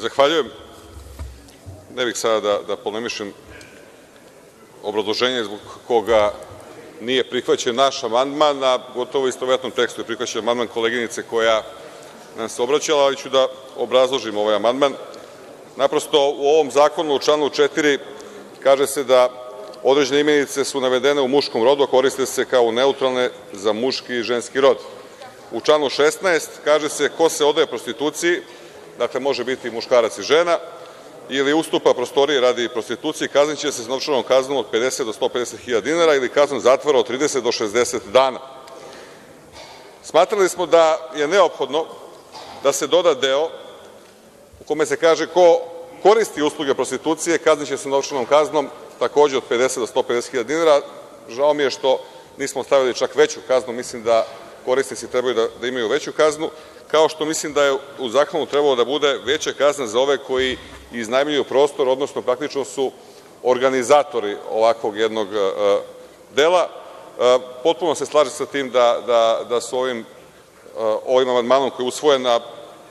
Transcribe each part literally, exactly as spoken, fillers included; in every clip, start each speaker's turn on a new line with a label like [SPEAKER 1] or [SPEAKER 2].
[SPEAKER 1] Zahvaljujem. Ne bih sada da polemišem obrazloženje zbog koga nije prihvaćen naš amandman, a gotovo u istovetnom tekstu je prihvaćen amandman koleginice koja nam se obraćala, ali ću da obrazložim ovaj amandman. Naprosto, u ovom zakonu u članu četiri kaže se da određene imenice su navedene u muškom rodu, a koriste se kao neutralne za muški i ženski rod. U članu šesnaest kaže se ko se odaje prostituciji, dakle može biti muškarac i žena, ili ustupa prostorije radi prostitucije, kazniće se s novčanom kaznom od pedeset do sto pedeset hiljada dinara ili kaznom zatvora od trideset do šezdeset dana. Smatrali smo da je neophodno da se doda deo u kome se kaže ko koristi usluge prostitucije, kazniće se novčanom kaznom takođe od pedeset do sto pedeset hiljada dinara. Žao mi je što nismo stavili čak veću kaznu, mislim da korisnici trebaju da, da imaju veću kaznu, kao što mislim da je u zakonu trebalo da bude veća kazna za ove koji iznajmljuju prostor, odnosno praktično su organizatori ovakvog jednog uh, dela. Uh, potpuno se slažem sa tim da, da, da su ovim, uh, ovim amandmanom koji je usvojen, a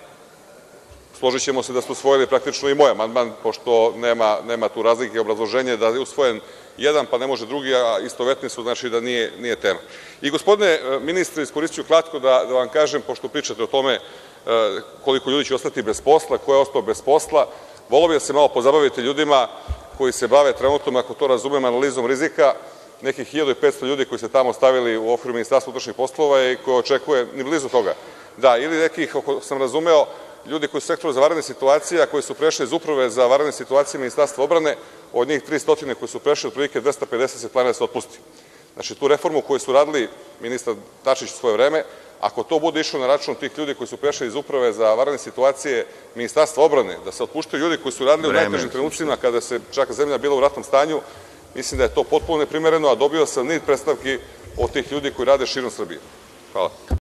[SPEAKER 1] složit ćemo se da su usvojili praktično i moj amandman, pošto nema, nema tu razlike i obrazloženje da je usvojen jedan pa ne može drugi, a istovetni su, znači da nije, nije tema. I gospodine ministre, iskoristit ću kratko da, da vam kažem, pošto pričate o tome koliko ljudi će ostati bez posla, ko je ostao bez posla, volio bih da se malo pozabavite ljudima koji se bave trenutno, ako to razumem, analizom rizika, nekih hiljadu i petsto ljudi koji se tamo stavili u okviru Ministarstva unutrašnjih poslova i koje očekuje, ni blizu toga, da, ili nekih, ako sam razumeo, ljudi koji su u sektoru za vanredne situacije, a koji su prešli iz Uprave za vanredne situacije Ministarstva odbrane, od njih tristo koji su prešli, otprilike dvesta pedeset se planira da se otpusti. Znači, tu reformu koju su radili ministar Dačić u svoje vreme, ako to bude išlo na račun tih ljudi koji su prešli iz Uprave za vanredne situacije Ministarstva odbrane, da se otpuštaju ljudi koji su radili u najtežim trenucima kada se čak zemlja bila u ratnom stanju, mislim da je to potpuno neprimereno, a dobio sam niz predstavki od tih ljudi koji rade širom Srbije. Hvala.